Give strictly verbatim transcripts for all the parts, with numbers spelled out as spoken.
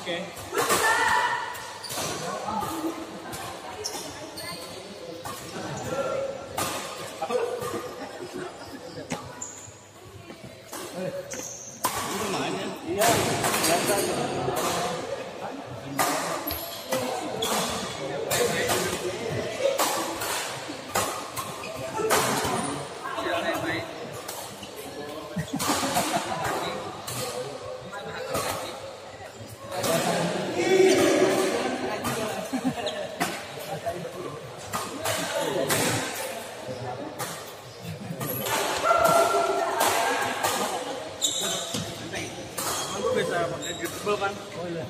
Oke. Iya, biasa aja. Bisa pakai gimbal kan? Oh iya.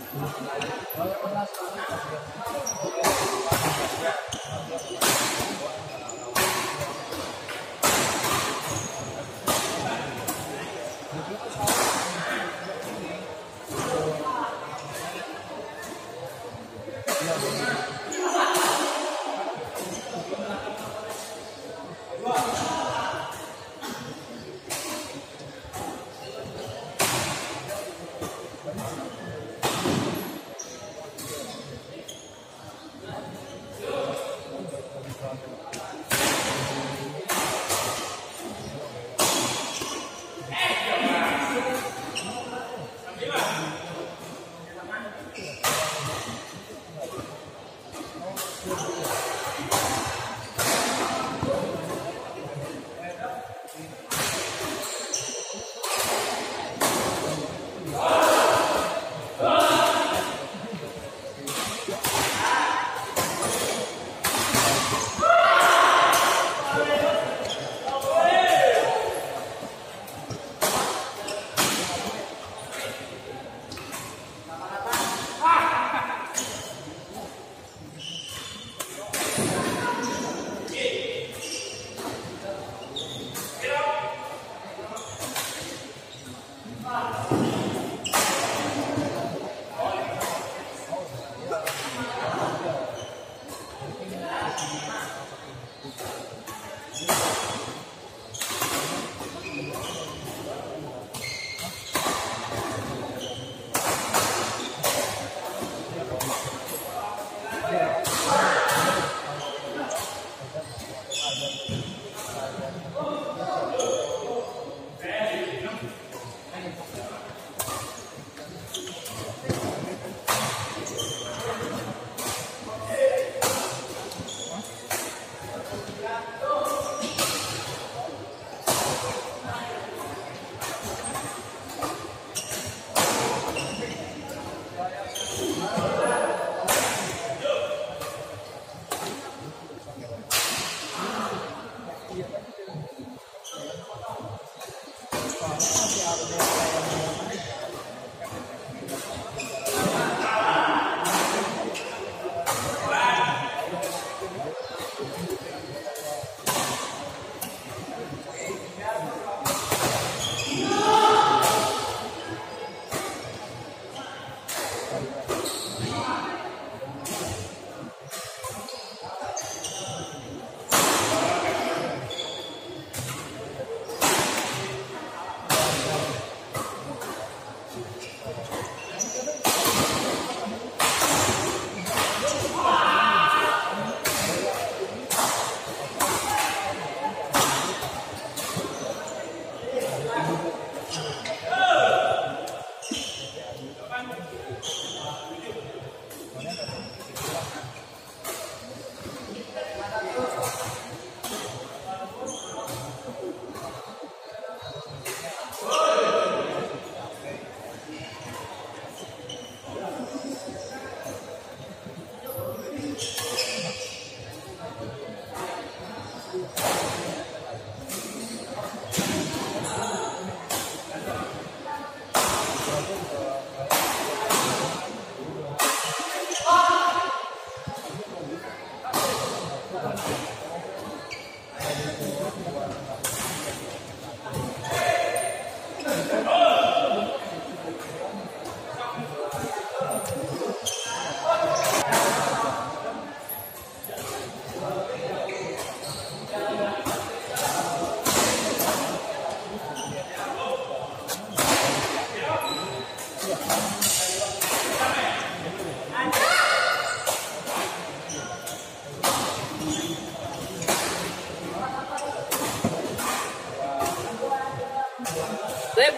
Rep,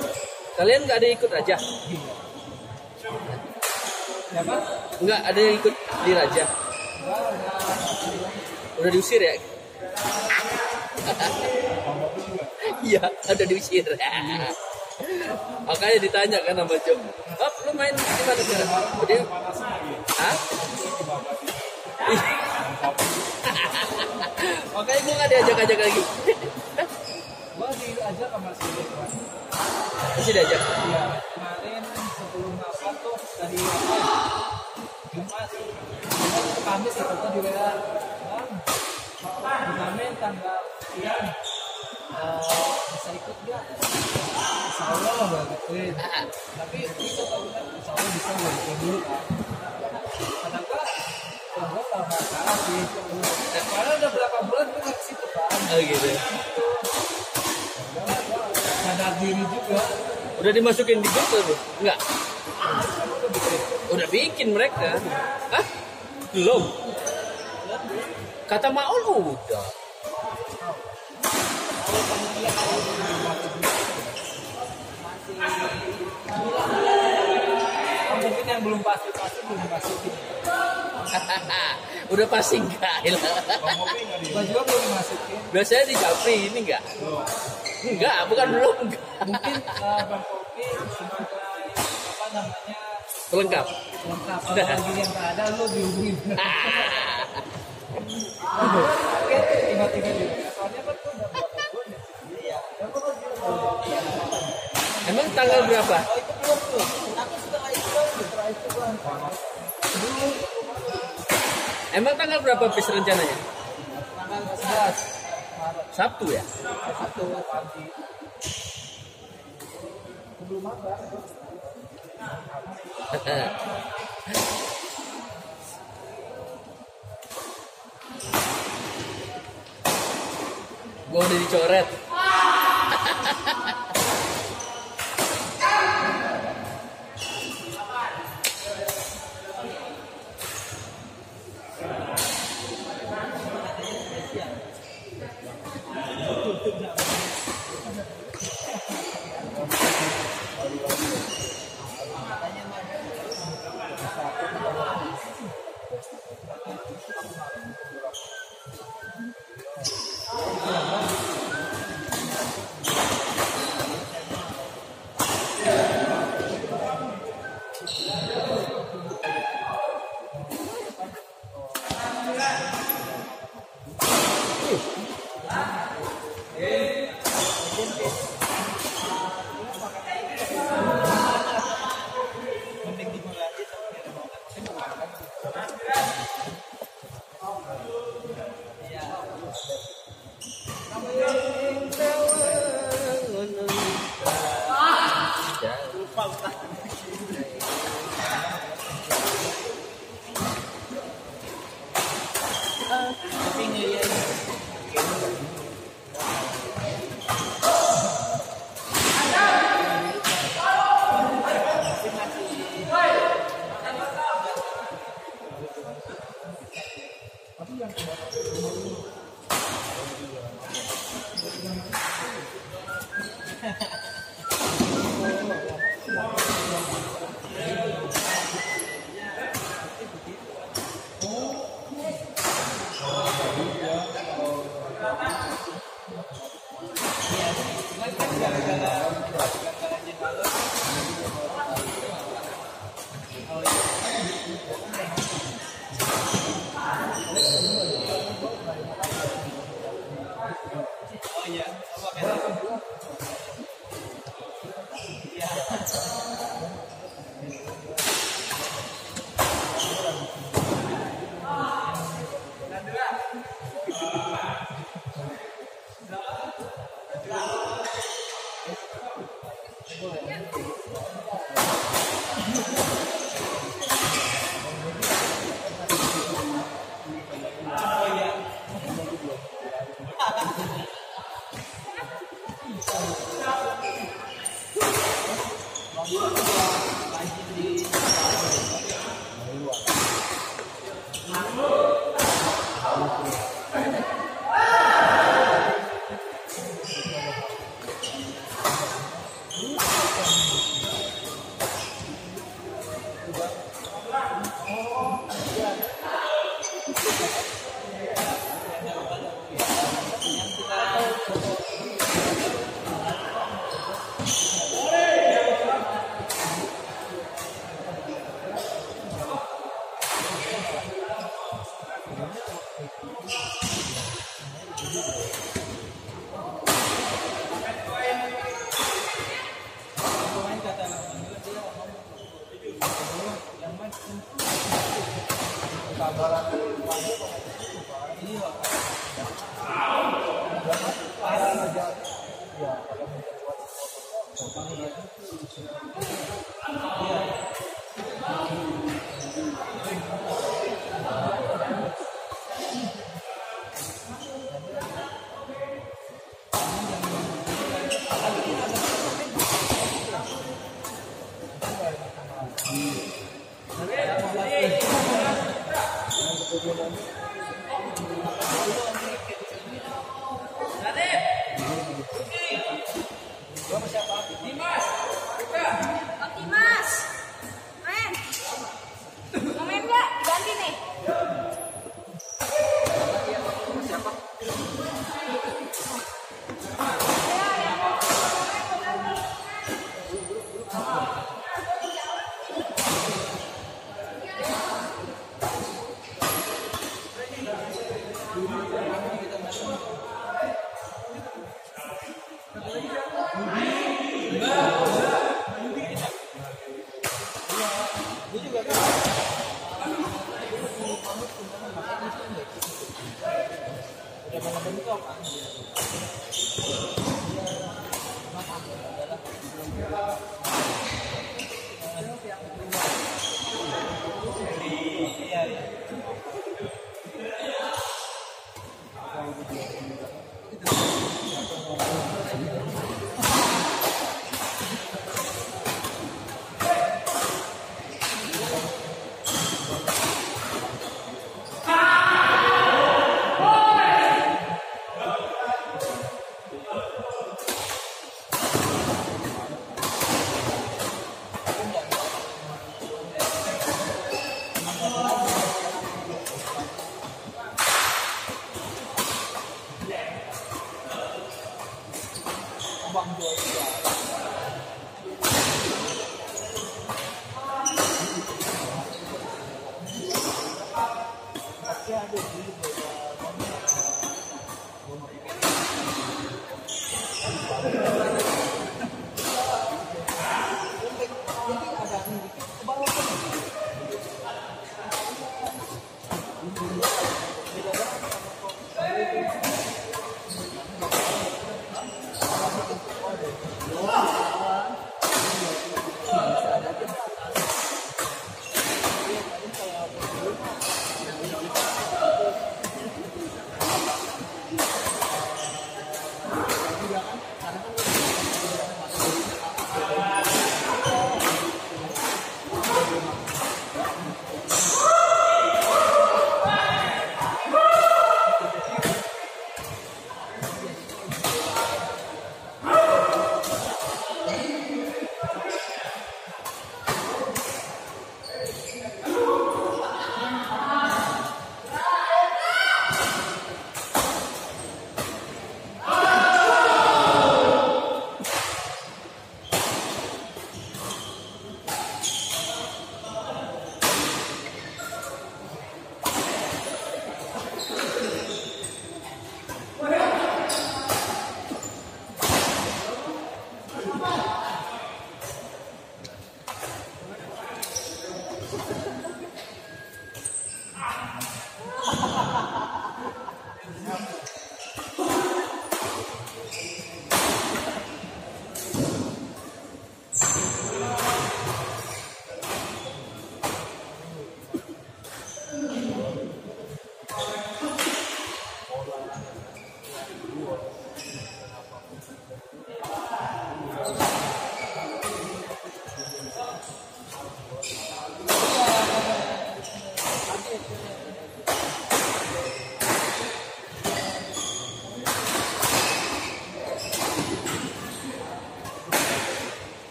kalian nggak ada ikut raja? Siapa? Nggak ada yang ikut di raja. Udah diusir ya? Iya, ada diusir. Makanya ditanya kan sama Jom, "Oh, lu main di mana sekarang?" Dia, "Hah?" Makanya gue nggak diajak-ajak lagi. Gua diajak sama si Dewan. Masih diajak? Iya, kemarin sebelum rapat tuh dari apa? Jumat, Jumat ke Kamis itu tuh di W A. Bang, turnamen tanggal sekian, eh, bisa ikut nggak? Insya Allah lah gue gituin. Tapi bisa tau kan? Insya Allah bisa gue gituin dulu kan. Kata gue, kalau gue kalau nggak salah sih, karena udah berapa bulan gue nggak ke situ kan. Oh gitu. Sadar diri juga. Udah dimasukin di grup tuh? Enggak. Udah bikin mereka. Hah? Belum. Kata Maul udah. Mungkin yang belum pasti pasti belum masukin. Udah pasti enggak. Gua juga belum masukin. Biasanya di Japri ini enggak. Enggak, bukan belum enggak. Mungkin uh, Bang Kopi sebagai apa namanya Pelengkap. lengkap. Kalau lagi yang nggak ada lu dihubungin. Oke, tiba-tiba juga. Soalnya kan tuh udah berapa bulan ya? Iya. Emang tanggal berapa? Oh itu belum tuh. Tapi setelah itu setelah itu bang. Dulu Emang tanggal berapa bis rencananya? tanggal sebelas Maret. Sabtu ya? Satu pagi. Sebelum apa? Gua udah dicoret. Kabaran dari Wahyu iya parah aja ya kalau mencari iya Optimas, main, mau main nggak? Ganti nih. Gue juga kan udah banyak bentuk kan iya iya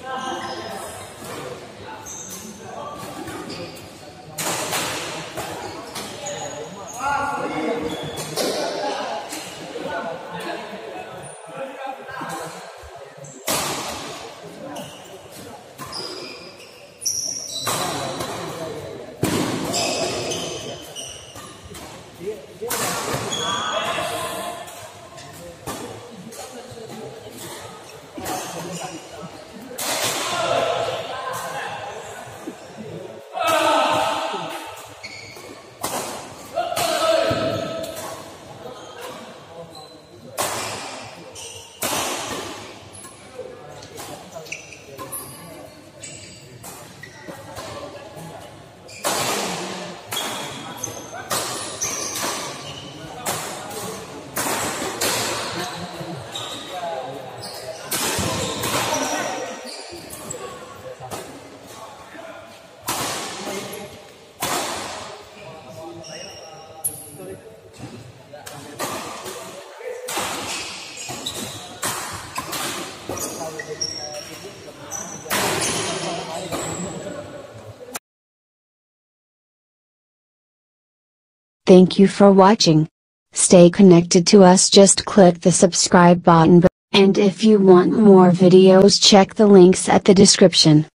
Thank you for watching. Stay connected to us, just click the subscribe button, and if you want more videos check the links at the description.